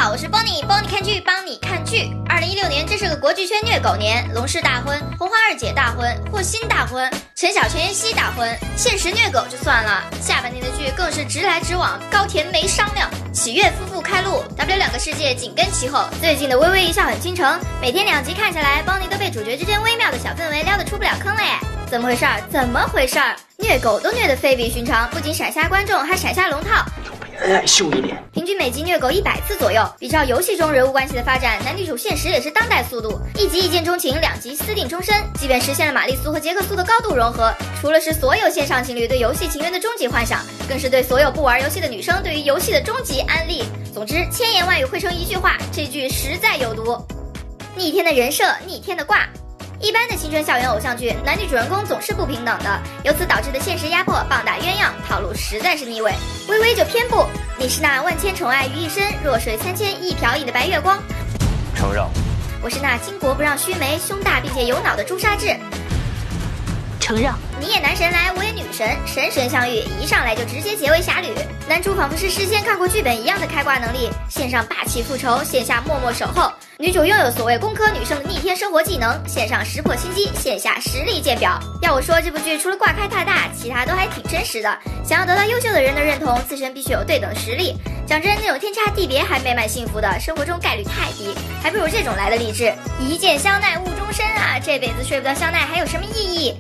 好，我是 Bonnie， 帮你看剧，帮你看剧。2016年，这是个国剧圈虐狗年，龙氏大婚，红花二姐大婚，霍心大婚，陈晓、陈妍希大婚，现实虐狗就算了，下半年的剧更是直来直往，高甜没商量。启月夫妇开路 ，W 两个世界紧跟其后。最近的《微微一笑很倾城》，每天2集看下来，邦尼都被主角之间微妙的小氛围撩得出不了坑了耶！怎么回事儿？怎么回事儿？虐狗都虐得非比寻常，不仅闪瞎观众，还闪瞎龙套。 爱秀一点， 平均每集虐狗100次左右。比照游戏中人物关系的发展，男女主现实也是当代速度，一集一见钟情，2集私定终身。即便实现了玛丽苏和杰克苏的高度融合，除了是所有线上情侣对游戏情缘的终极幻想，更是对所有不玩游戏的女生对于游戏的终极安利。总之，千言万语汇成一句话，这句实在有毒。逆天的人设，逆天的挂。一般的青春校园偶像剧，男女主人公总是不平等的，由此导致的现实压迫、棒打鸳鸯套路实在是腻味。微微就偏不，你是那万千宠爱于一身、弱水三千一瓢饮的白月光。 承让。 我是那巾帼不让须眉、胸大并且有脑的朱砂痣。 承让。 你也男神来，我也女神，神神相遇，一上来就直接结为侠侣。男主仿佛是事先看过剧本一样的开挂能力，线上霸气复仇，线下默默守候。女主拥有所谓工科女生的逆天生活技能，线上识破心机，线下实力见表。要我说，这部剧除了挂开太大，其他都还挺真实的。想要得到优秀的人的认同，自身必须有对等实力。讲真，那种天差地别还美满幸福的，生活中概率太低，还不如这种来的励志。一见香奈误终身啊，这辈子睡不到香奈还有什么意义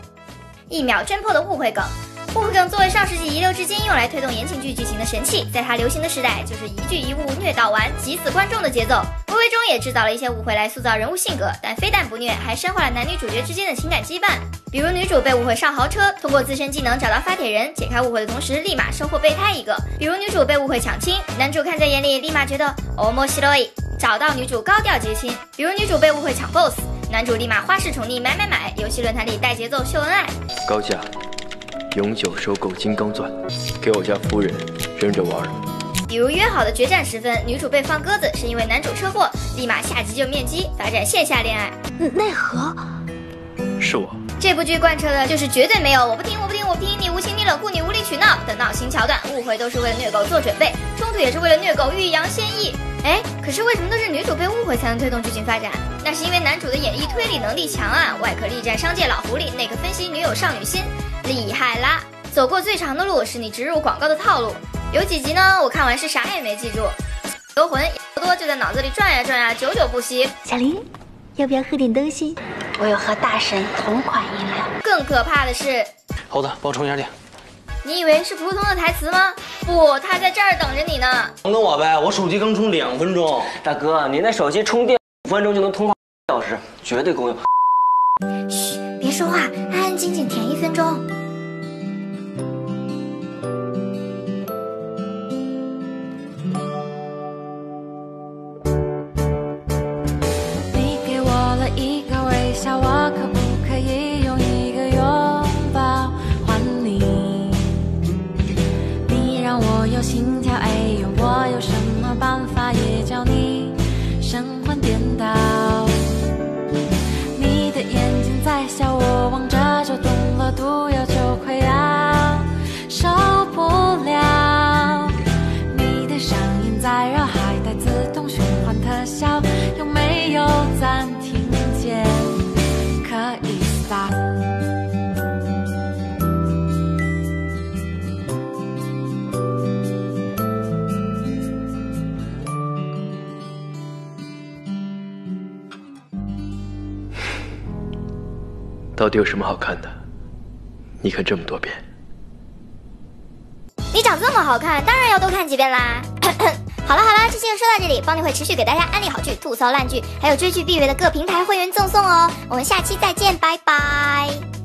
？1秒侦破的误会梗。误会梗作为上世纪遗留至今用来推动言情剧剧情的神器，在它流行的时代，就是一句一误虐到完，急死观众的节奏。微微中也制造了一些误会来塑造人物性格，但非但不虐，还深化了男女主角之间的情感羁绊。比如女主被误会上豪车，通过自身技能找到发帖人，解开误会的同时，立马收获备胎一个。比如女主被误会抢亲，男主看在眼里，立马觉得面白い，找到女主高调接亲。比如女主被误会抢 BOSS， 男主立马花式宠溺买，游戏论坛里带节奏秀恩爱。 高价永久收购金刚钻，给我家夫人扔着玩。 比如约好的决战时分，女主被放鸽子是因为男主车祸，立马下集就面基，发展线下恋爱。 奈何？ 是我。 这部剧贯彻的就是绝对没有我不听，你无情你冷酷你无理取闹的闹心桥段，误会都是为了虐狗做准备，冲突也是为了虐狗欲扬先抑。可是为什么都是女主被误会才能推动剧情发展？那是因为男主的演绎推理能力强啊，外可力战商界老狐狸，内可分析女友少女心，厉害啦！走过最长的路是你植入广告的套路。有几集呢，我看完是啥也没记住，游魂多就在脑子里转呀转呀，久久不息。 小林，要不要喝点东西？我有和大神同款饮料。 更可怕的是， 猴子，帮我充一下电。 你以为是普通的台词吗？不，他在这儿等着你呢。 等等我呗，我手机刚充2分钟。大哥，你那手机充电5分钟就能通话1小时，绝对够用。 嘘，别说话，安安静静舔1分钟。 你给我了一个微笑，我可不可以用一个拥抱还你？你让我有心跳，用我有什么办法也叫你神魂颠倒？你的眼睛在笑，我望着就动了，毒药就快要受不了。你的声音在绕，还带自动循环特效，有没有暂停键可以 stop？ 到底有什么好看的？你看这么多遍。 你长这么好看，当然要多看几遍啦。好了，这期就说到这里，邦尼会持续给大家安利好剧、吐槽烂剧，还有追剧必备的各平台会员赠送哦。我们下期再见，拜拜。